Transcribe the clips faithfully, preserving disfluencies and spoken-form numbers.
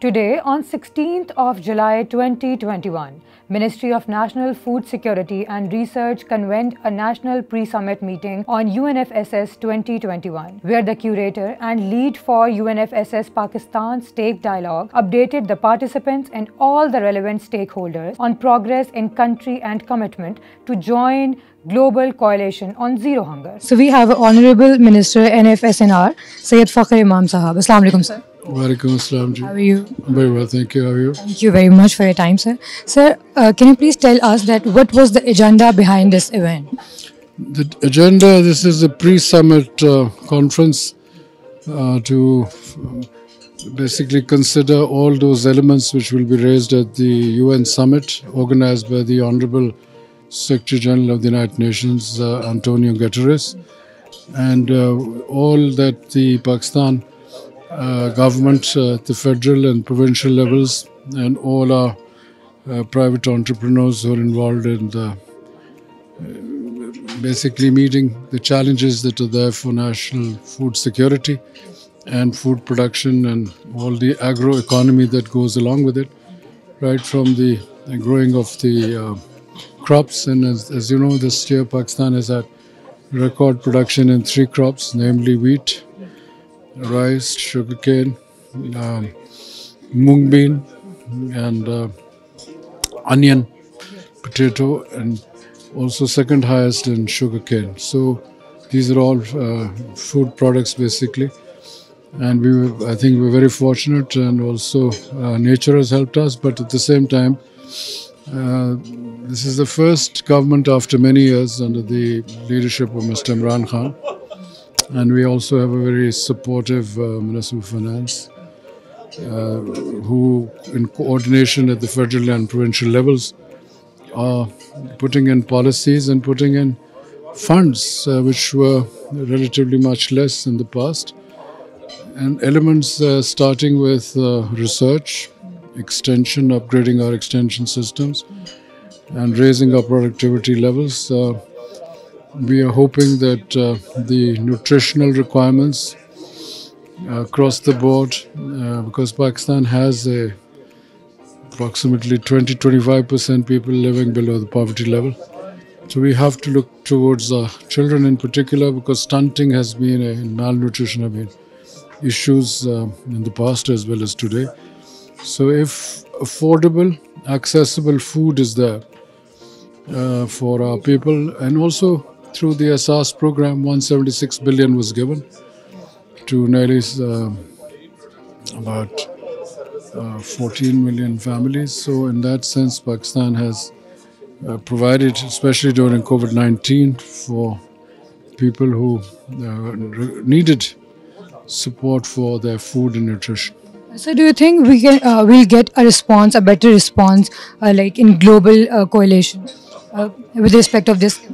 Today, on sixteenth of July twenty twenty-one, Ministry of National Food Security and Research convened a national pre-summit meeting on U N F S S twenty twenty-one, where the curator and lead for U N F S S Pakistan Stake Dialogue updated the participants and all the relevant stakeholders on progress in country and commitment to join Global Coalition on Zero Hunger. So we have Honorable Minister N F S N R, Syed Fakhar Imam Sahab. Assalamu alaikum, sir. Walaikum assalam ji. How are you? Very well, thank you. How are you? Thank you very much for your time, sir. Sir, uh, can you please tell us that what was the agenda behind this event? The agenda, this is a pre-summit uh, conference uh, to uh, basically consider all those elements which will be raised at the U N summit organized by the Honorable Secretary General of the United Nations, uh, Antonio Guterres, and uh, all that the Pakistan uh, government uh, at the federal and provincial levels and all our uh, private entrepreneurs who are involved in the uh, basically meeting the challenges that are there for national food security and food production and all the agro economy that goes along with it, right from the growing of the uh, crops. And as, as you know, this year Pakistan has had record production in three crops, namely wheat, rice, sugarcane, um, mung bean, and uh, onion, potato, and also second highest in sugarcane. So these are all uh, food products basically. And we were, I think we're very fortunate, and also uh, nature has helped us, but at the same time, uh, this is the first government after many years under the leadership of Mister Imran Khan. And we also have a very supportive uh, Minister of Finance uh, who, in coordination at the federal and provincial levels, are putting in policies and putting in funds uh, which were relatively much less in the past. And elements uh, starting with uh, research, extension, upgrading our extension systems, and raising our productivity levels. Uh, we are hoping that uh, the nutritional requirements uh, across the board, uh, because Pakistan has a approximately twenty to twenty-five percent people living below the poverty level. So we have to look towards our children in particular, because stunting has been, a malnutrition have been issues uh, in the past as well as today. So if affordable, accessible food is there uh, for our people, and also through the S A S program, one hundred seventy-six billion was given to nearly uh, about uh, fourteen million families. So in that sense, Pakistan has uh, provided, especially during COVID nineteen, for people who uh, needed support for their food and nutrition. So do you think we can uh, we'll get a response, a better response, uh, like in global uh, coalition uh, with respect of this?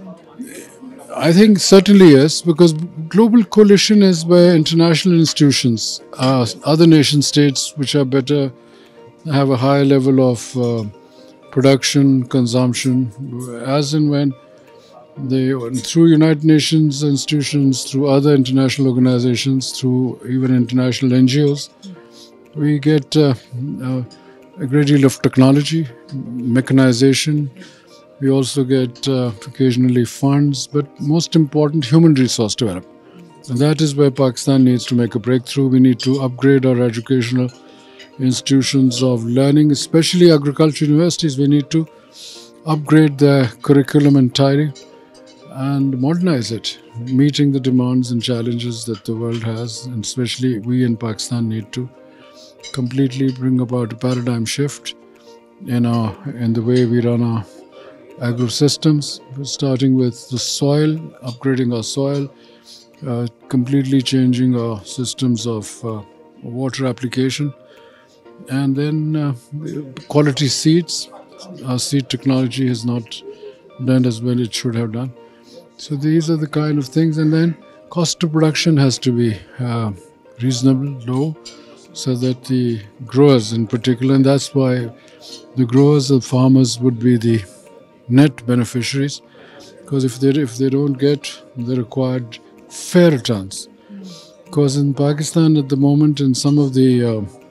I think certainly yes, because global coalition is by international institutions, uh, other nation states which are better, have a high level of uh, production, consumption, as and when they, through United Nations institutions, through other international organizations, through even international N G Os, we get uh, uh, a great deal of technology, mechanization. We also get uh, occasionally funds, but most important, human resource development. And that is where Pakistan needs to make a breakthrough. We need to upgrade our educational institutions of learning, especially agriculture universities. We need to upgrade their curriculum entirely and modernize it, meeting the demands and challenges that the world has, and especially we in Pakistan need to completely bring about a paradigm shift in our in the way we run our agro systems, starting with the soil, upgrading our soil, uh, completely changing our systems of uh, water application, and then uh, quality seeds. Our seed technology has not done as well it should have done. So these are the kind of things, and then cost of production has to be uh, reasonable, low, so that the growers in particular, and that's why the growers and farmers would be the net beneficiaries, because if they if they don't get the required fair returns, because in Pakistan at the moment in some of the uh,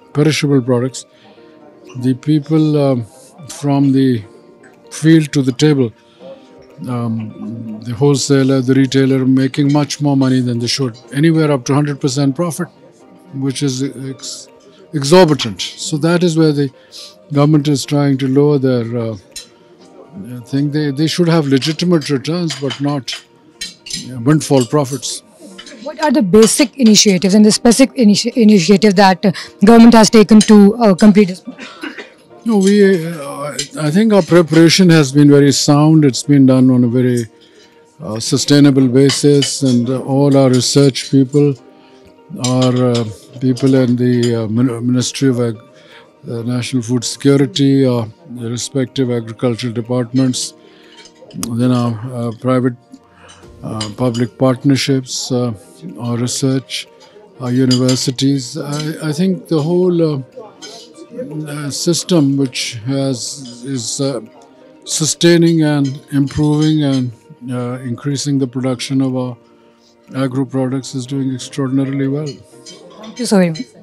perishable products. The people um, from the field to the table, um, the wholesaler, the retailer, making much more money than they should, anywhere up to one hundred percent profit, which is ex- exorbitant. So that is where the government is trying to lower their uh, thing. They, they should have legitimate returns, but not uh, windfall profits. What are the basic initiatives and the specific initi- initiative that uh, government has taken to uh, complete this? No, we. Uh, I think our preparation has been very sound. It's been done on a very uh, sustainable basis, and uh, all our research people are uh, people in the uh, Min- Ministry of Ag- uh, National Food Security, uh, the respective agricultural departments, then our uh, private uh, public partnerships, uh, our research, our universities. I, I think the whole uh, uh, system, which has is uh, sustaining and improving and uh, increasing the production of our agro products, is doing extraordinarily well. Thank you so very much.